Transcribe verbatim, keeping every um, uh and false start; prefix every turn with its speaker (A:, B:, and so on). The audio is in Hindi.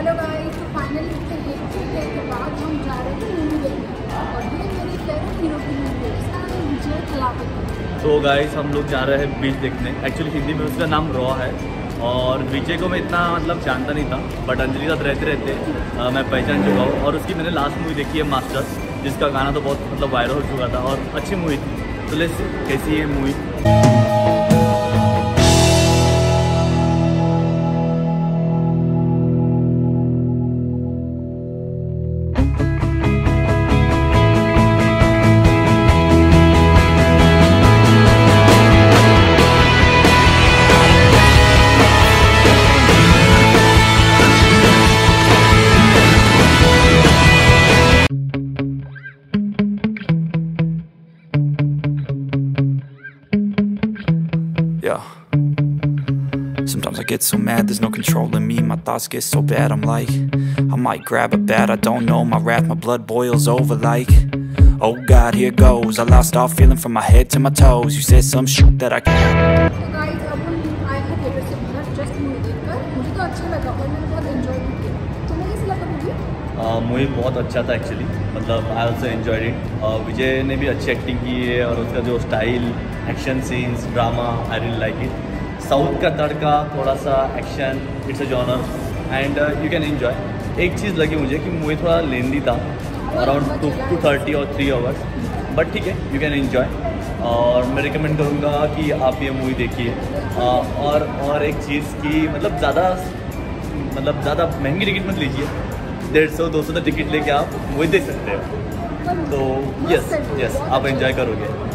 A: हेलो गाइस, तो फाइनली इतने हेक्टिक डे के बाद हम जा रहे हैं मूवी देखने और ये मेरी फेवरेट हीरो की मूवी है, इसका नाम है विजय थालापति।
B: तो गाइस हम लोग जा रहे हैं बीच देखने। एक्चुअली हिंदी में उसका नाम रॉ है और विजय को मैं इतना मतलब जानता नहीं था, बट अंजलि साथ रहते रहते आ, मैं पहचान चुका हूँ। और उसकी मैंने लास्ट मूवी देखी है मास्टर्स, जिसका गाना तो बहुत मतलब वायरल हो चुका था और अच्छी मूवी थी। तो लेट्स कैसी है movie.
C: Sometimes I get so mad, there's no controlling me. My thoughts get so bad, I'm like, I might grab a bat, I don't know. My wrath, my blood boils over like, oh God, here goes. I lost all feeling from my head to my toes. You said some shit that I can't.
A: तो गाइस अब हम आए हैं थिएटर से बाहर जस्ट मूवी देखकर। मुझे तो अच्छा लगा और मैंने बहुत एंजॉय भी किया। तुम्हें कैसा लगा मूवी?
B: मूवी बहुत अच्छा था एक्चुअली, मतलब I also enjoyed it. Vijay ने भी अच्छी एक्टिंग की है और उसका जो style, action scenes, drama, I really like it. South का तड़का, थोड़ा सा action, it's a genre and you can enjoy. एक चीज़ लगी मुझे कि मूवी थोड़ा लेंदी था, अराउंड टू टू थर्टी और थ्री आवर्स, बट ठीक है, यू कैन एंजॉय। और मैं रिकमेंड करूँगा कि आप ये मूवी देखिए। और और एक चीज़ की मतलब ज़्यादा मतलब ज़्यादा महंगी टिकट मत लीजिए, डेढ़ सौ दो सौ का टिकट लेके आप मूवी देख सकते हो। तो यस यस आप एंजॉय करोगे।